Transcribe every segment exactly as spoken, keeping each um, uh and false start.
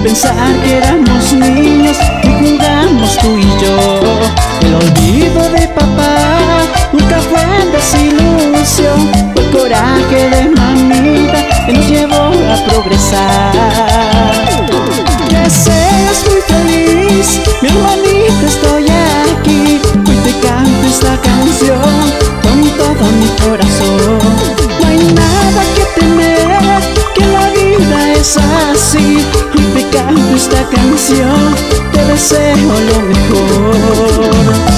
pensar que éramos niños y jugamos tú y yo. El olvido de papá nunca fue desilusión, fue el coraje de mamita que nos llevó a progresar. Que seas muy feliz, mi hermanita, estoy aquí. Hoy te canto esta canción con todo mi corazón. No hay nada que temer, que la vida es así. Hoy te canto esta canción, te deseo lo mejor.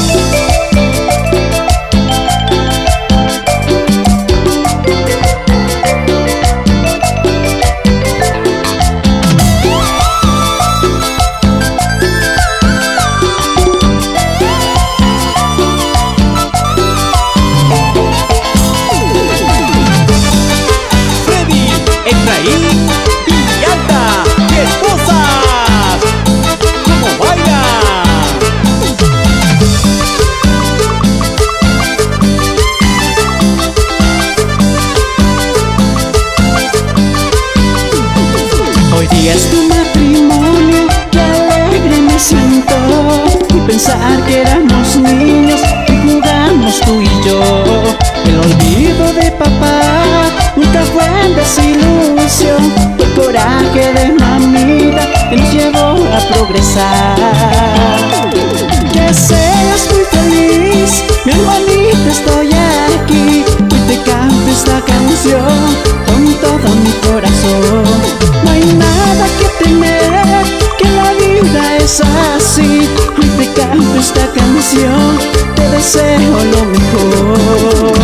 Es tu matrimonio, qué alegre me siento, y pensar que éramos niños y jugamos tú y yo. El olvido de papá nunca fue desilusión, fue el coraje de mamita que nos llevó a progresar. Que seas muy feliz, mi hermanita, estoy aquí. Hoy te canto esta canción con todo mi corazón. No hay nada que temer, que la vida es así. Hoy te canto esta canción, te deseo lo mejor.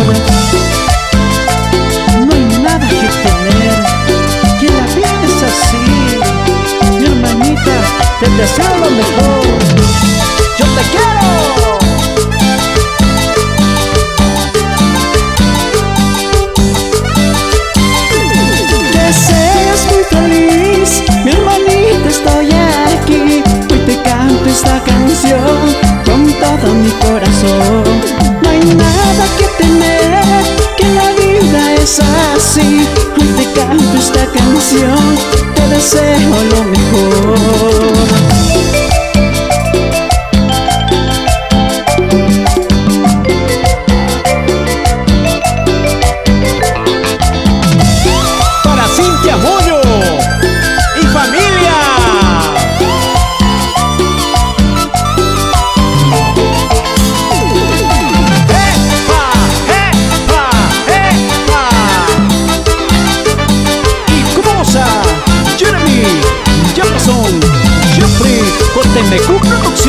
No hay nada que temer, que la vida es así. Mi hermanita, te deseo lo mejor. ¡Yo te quiero! Mi hermanita, estoy aquí. Hoy te canto esta canción con todo mi corazón. No hay nada que temer, que la vida es así. Hoy te canto esta canción, te deseo lo mejor. Jeremy, Jefferson, Jeffrey, Corte M Q Producciones.